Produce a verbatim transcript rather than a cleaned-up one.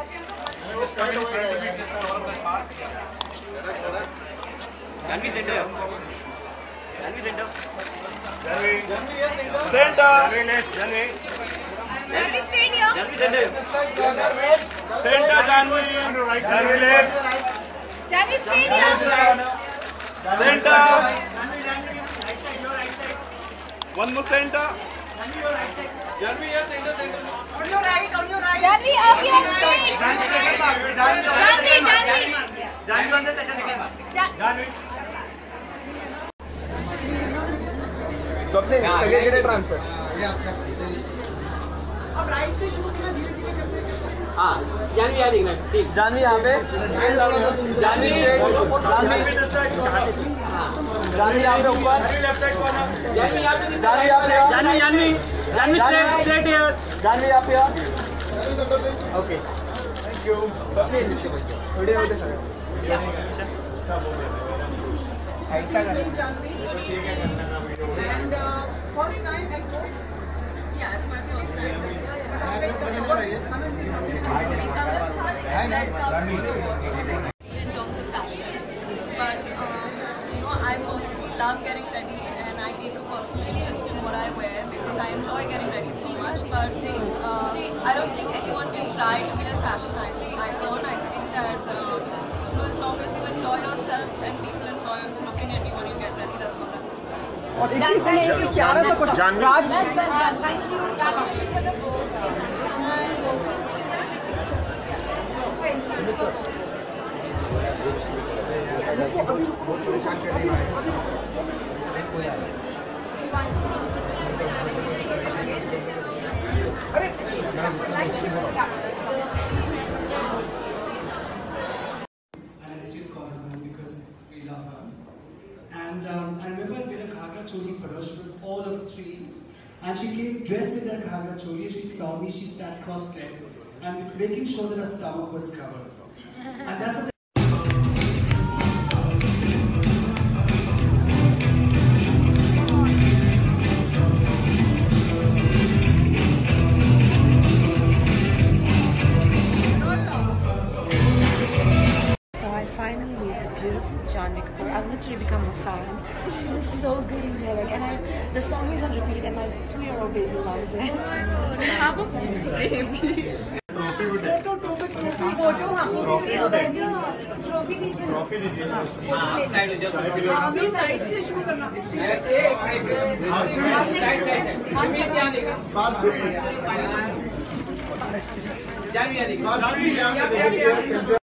Janvi center. Janvi center. Janvi. Center. Janvi left. Janvi. Janvi straight here. Janvi center. Center. Janvi. Janvi left. Janvi straight here. Center. One more center. Janvi, your right side. Janvi here. Center. Center. On your right, on your right. Janvi up here straight. Janvi, second mark. Janvi, Janvi. Janvi on the second, second mark. Janvi. सबने second gate transfer अब right से शुरू करना, धीरे धीरे करते हैं। हाँ, जानवी यहाँ देखना, ठीक। जानवी यहाँ पे जानवी जानवी जानवी यहाँ पे ऊपर जानवी यहाँ पे जानवी यहाँ पे Janvi Janvi Janvi straight straight here Janvi यहाँ पे ओके थैंक यू सबने वीडियो होते चलो ऐसा करें And uh, first time at coach? Yeah, it's my first time. Uh, like, uh, what- We covered how like that cover in terms of fashion. But um, you know, I personally love getting ready, and I take a personal interest in what I wear because I enjoy getting ready so much. But uh, I don't think anyone can try to be a fashion icon. I think that uh, you know, as long as you enjoy yourself and people enjoy looking at you when you get ready, that's all that matters. और एक चीज है कि प्यारा सा question Raj And um, I remember I made a Ghagra Choli for her. She was all of three. And she came dressed in that Ghagra Choli. She saw me, she sat cross-legged and making sure that her stomach was covered. And that's what So I finally meet the beautiful Janvi Kapoor. I've literally become a fan. She was so good in there, like, and I, the song is on repeat, and my two-year-old baby loves it. Have a baby. Photo, trophy लीजिए हाँ, side ले जाओ। अभी side से शुरू करना। ऐसे side side side Janvi यहाँ देखा। जानवी यहाँ देखा। जानवी यहाँ पे